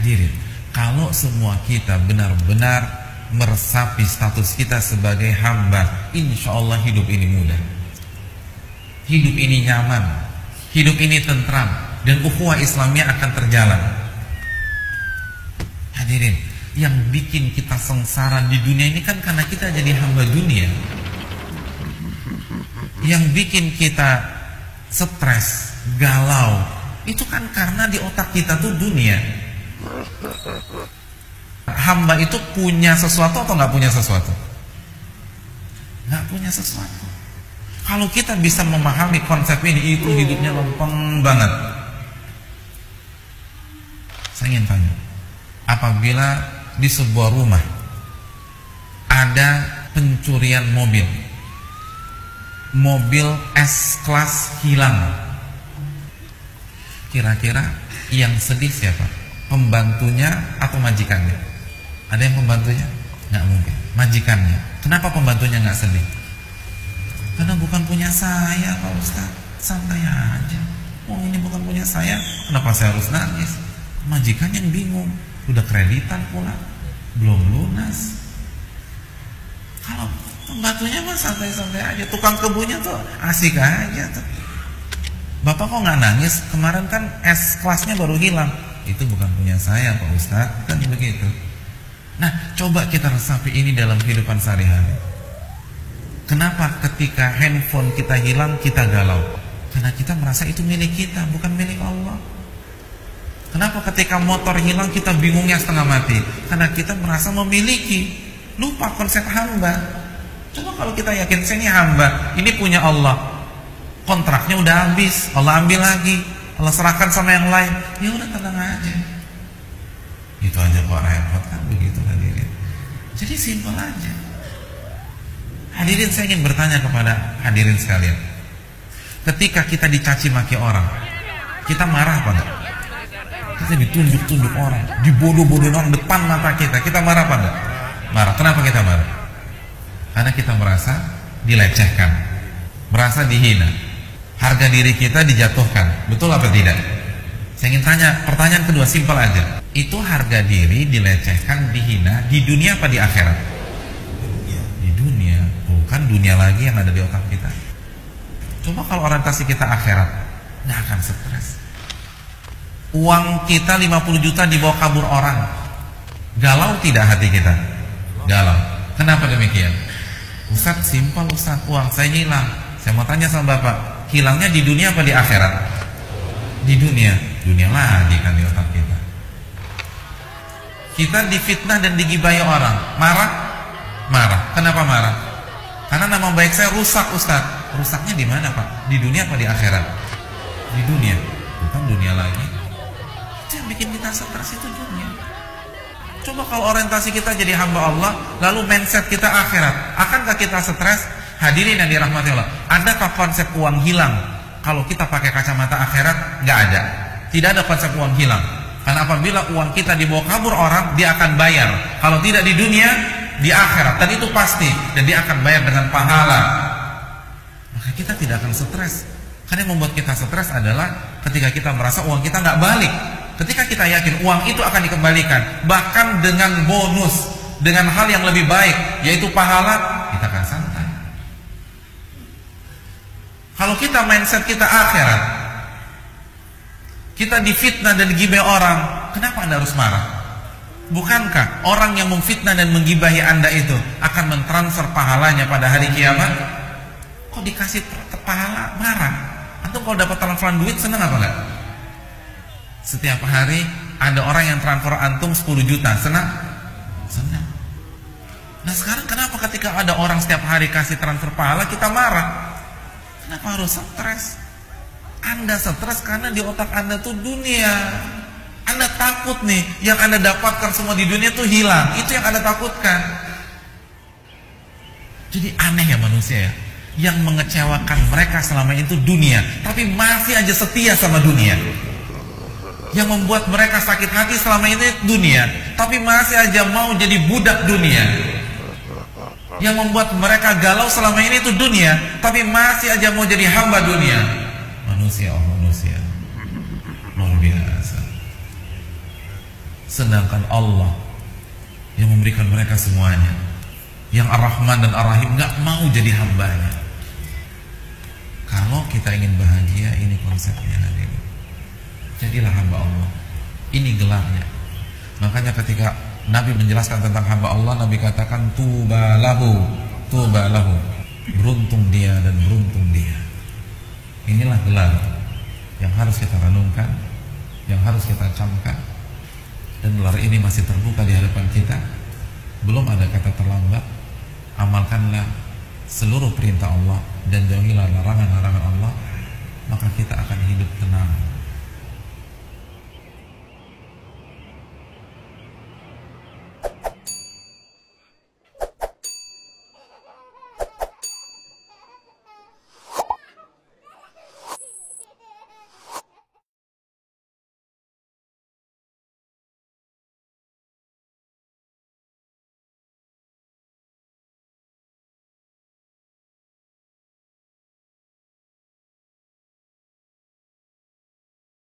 Hadirin, kalau semua kita benar-benar meresapi status kita sebagai hamba, insya Allah hidup ini mudah, hidup ini nyaman, hidup ini tentram, dan ukhuwah Islamnya akan terjalan. Hadirin, yang bikin kita sengsara di dunia ini kan karena kita jadi hamba dunia. Yang bikin kita stres, galau, itu kan karena di otak kita tuh dunia. Hamba itu punya sesuatu atau nggak punya sesuatu? Nggak punya sesuatu. Kalau kita bisa memahami konsep ini, itu hidupnya lempeng banget. Saya ingin tanya, apabila di sebuah rumah ada pencurian mobil S-Class hilang, kira-kira yang sedih siapa? Pembantunya atau majikannya? Ada yang pembantunya? Nggak mungkin. Majikannya. Kenapa pembantunya nggak sedih? Karena bukan punya saya, Pak Ustaz. Santai aja. Oh, ini bukan punya saya, kenapa saya harus nangis? Majikan yang bingung. Udah kreditan pula, belum lunas. Kalau pembantunya mah santai-santai aja. Tukang kebunnya tuh asik aja tuh. Bapak kok nggak nangis? Kemarin kan S-Classnya baru hilang. Itu bukan punya saya, Pak Ustadz. Kan begitu. Nah, coba kita resapi ini dalam kehidupan sehari-hari. Kenapa ketika handphone kita hilang kita galau? Karena kita merasa itu milik kita, bukan milik Allah. Kenapa ketika motor hilang kita bingungnya setengah mati? Karena kita merasa memiliki. Lupa konsep hamba. Coba kalau kita yakin saya ini hamba, ini punya Allah, kontraknya udah habis, Allah ambil lagi, Allah serahkan sama yang lain, ya udah tenang aja. Itu aja kok repot kan, begitu hadirin. Jadi simpel aja. Hadirin, saya ingin bertanya kepada hadirin sekalian. Ketika kita dicaci maki orang, kita marah apa enggak? Kita ditunjuk-tunjuk orang, dibodoh-bodohin orang depan mata kita marah apa enggak? Marah. Kenapa kita marah? Karena kita merasa dilecehkan, merasa dihina, harga diri kita dijatuhkan. Betul apa tidak? Saya ingin tanya, pertanyaan kedua simpel aja. Itu harga diri dilecehkan, dihina di dunia apa di akhirat? Di dunia. Bukan dunia lagi yang ada di otak kita. Coba kalau orientasi kita akhirat, nggak akan stres. Uang kita 50 juta dibawa kabur orang, galau tidak hati kita? Galau. Kenapa demikian? Ustaz, simpel Ustaz, uang saya hilang. Saya mau tanya sama Bapak, hilangnya di dunia apa di akhirat? Di dunia. Dunia lagi kan di otak kita. Kita difitnah dan digibahi orang, marah? Marah. Kenapa marah? Karena nama baik saya rusak Ustaz. Rusaknya di mana Pak? Di dunia apa di akhirat? Di dunia. Bukan dunia lagi. Itu yang bikin kita stres, itu dunia. Coba kalau orientasi kita jadi hamba Allah, lalu mindset kita akhirat, akankah kita stres? Hadirin yang dirahmati Allah, adakah konsep uang hilang kalau kita pakai kacamata akhirat? Nggak ada. Tidak ada konsep uang hilang. Karena apabila uang kita dibawa kabur orang, dia akan bayar. Kalau tidak di dunia, di akhirat. Dan itu pasti. Dan dia akan bayar dengan pahala. Maka kita tidak akan stres. Karena yang membuat kita stres adalah ketika kita merasa uang kita nggak balik. Ketika kita yakin uang itu akan dikembalikan, bahkan dengan bonus, dengan hal yang lebih baik, yaitu pahala, kita akan santai. Kalau kita mindset kita akhirat, kita difitnah dan digibahi orang, kenapa Anda harus marah? Bukankah orang yang memfitnah dan menggibahi Anda itu akan mentransfer pahalanya pada hari kiamat? Kok dikasih pahala marah? Antum kalau dapat transferan duit senang apa enggak? Setiap hari ada orang yang transfer antum 10 juta, senang? Senang. Nah sekarang kenapa ketika ada orang setiap hari kasih transfer pahala kita marah? Kenapa harus stres? Anda stres karena di otak Anda tuh dunia. Anda takut nih, yang Anda dapatkan semua di dunia tuh hilang. Itu yang Anda takutkan. Jadi aneh ya manusia ya. Yang mengecewakan mereka selama itu dunia, tapi masih aja setia sama dunia. Yang membuat mereka sakit hati selama ini dunia, tapi masih aja mau jadi budak dunia. Yang membuat mereka galau selama ini itu dunia, tapi masih aja mau jadi hamba dunia. Manusia, oh manusia, luar biasa. sedangkan Allah yang memberikan mereka semuanya, yang Ar-Rahman dan Ar-Rahim, nggak mau jadi hambanya. Kalau kita ingin bahagia, ini konsepnya hadirin. Jadilah hamba Allah. Ini gelarnya. Makanya ketika Nabi menjelaskan tentang hamba Allah, Nabi katakan tuba lahu, tuba lahu. Beruntung dia dan beruntung dia. Inilah gelar yang harus kita renungkan, yang harus kita camkan. Dan gelar ini masih terbuka di hadapan kita. Belum ada kata terlambat. Amalkanlah seluruh perintah Allah dan jauhilah larangan-larangan Allah.